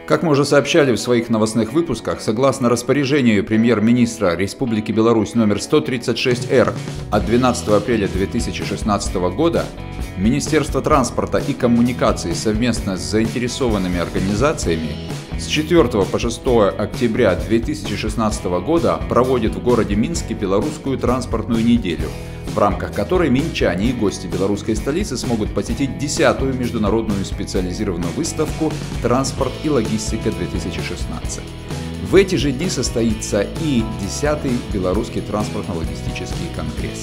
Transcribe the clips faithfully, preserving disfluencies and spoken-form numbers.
Как мы уже сообщали в своих новостных выпусках, согласно распоряжению премьер-министра Республики Беларусь номер сто тридцать шесть эр от двенадцатого апреля две тысячи шестнадцатого года, Министерство транспорта и коммуникаций совместно с заинтересованными организациями с четвёртого по шестое октября две тысячи шестнадцатого года проводит в городе Минске белорусскую транспортную неделю, в рамках которой минчане и гости белорусской столицы смогут посетить десятую международную специализированную выставку «Транспорт и логистика-две тысячи шестнадцать». В эти же дни состоится и десятый Белорусский транспортно-логистический конгресс.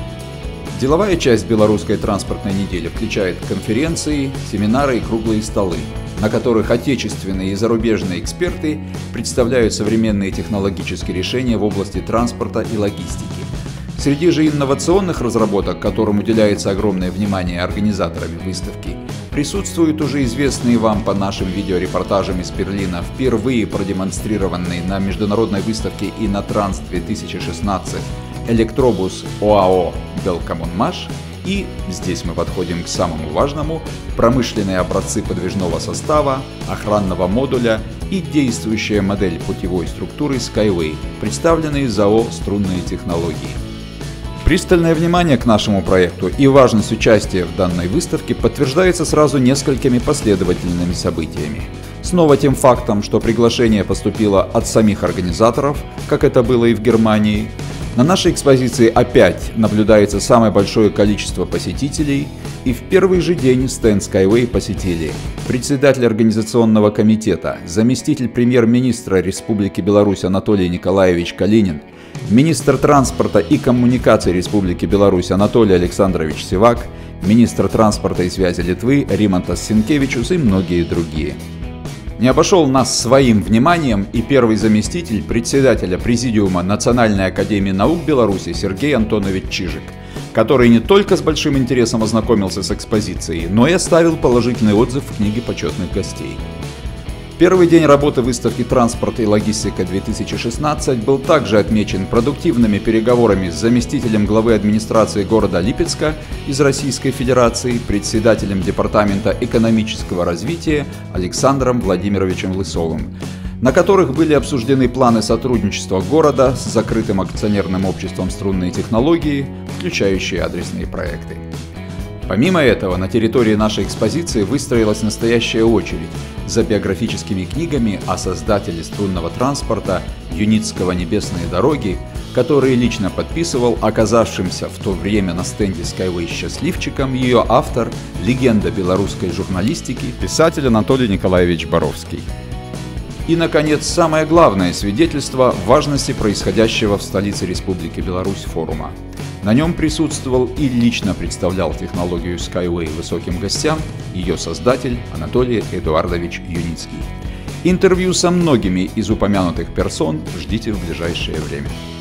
Деловая часть белорусской транспортной недели включает конференции, семинары и круглые столы, на которых отечественные и зарубежные эксперты представляют современные технологические решения в области транспорта и логистики. Среди же инновационных разработок, которым уделяется огромное внимание организаторами выставки, присутствуют уже известные вам по нашим видеорепортажам из Берлина, впервые продемонстрированные на международной выставке «Инотранс две тысячи шестнадцать» электробус ОАО «Белкоммунмаш» и, здесь мы подходим к самому важному, промышленные образцы подвижного состава, охранного модуля и действующая модель путевой структуры Skyway, представленные ЗАО «Струнные технологии». Пристальное внимание к нашему проекту и важность участия в данной выставке подтверждается сразу несколькими последовательными событиями. Снова тем фактом, что приглашение поступило от самих организаторов, как это было и в Германии. На нашей экспозиции опять наблюдается самое большое количество посетителей, и в первый же день стенд Skyway посетили председатель организационного комитета, заместитель премьер-министра Республики Беларусь Анатолий Николаевич Калинин, министр транспорта и коммуникаций Республики Беларусь Анатолий Александрович Сивак, министр транспорта и связи Литвы Римантас Синкевичус и многие другие. Не обошел нас своим вниманием и первый заместитель председателя Президиума Национальной академии наук Беларуси Сергей Антонович Чижик, который не только с большим интересом ознакомился с экспозицией, но и оставил положительный отзыв в книге почетных гостей. Первый день работы выставки «Транспорт и логистика-две тысячи шестнадцать» был также отмечен продуктивными переговорами с заместителем главы администрации города Липецка из Российской Федерации, председателем Департамента экономического развития Александром Владимировичем Лысовым, на которых были обсуждены планы сотрудничества города с закрытым акционерным обществом «Струнные технологии», включающие адресные проекты. Помимо этого, на территории нашей экспозиции выстроилась настоящая очередь за биографическими книгами о создателе струнного транспорта Юницкого «Небесные дороги», которые лично подписывал оказавшимся в то время на стенде Skyway счастливчиком ее автор, легенда белорусской журналистики, писатель Анатолий Николаевич Боровский. И, наконец, самое главное свидетельство важности происходящего в столице Республики Беларусь форума. На нем присутствовал и лично представлял технологию Skyway высоким гостям ее создатель Анатолий Эдуардович Юницкий. Интервью со многими из упомянутых персон ждите в ближайшее время.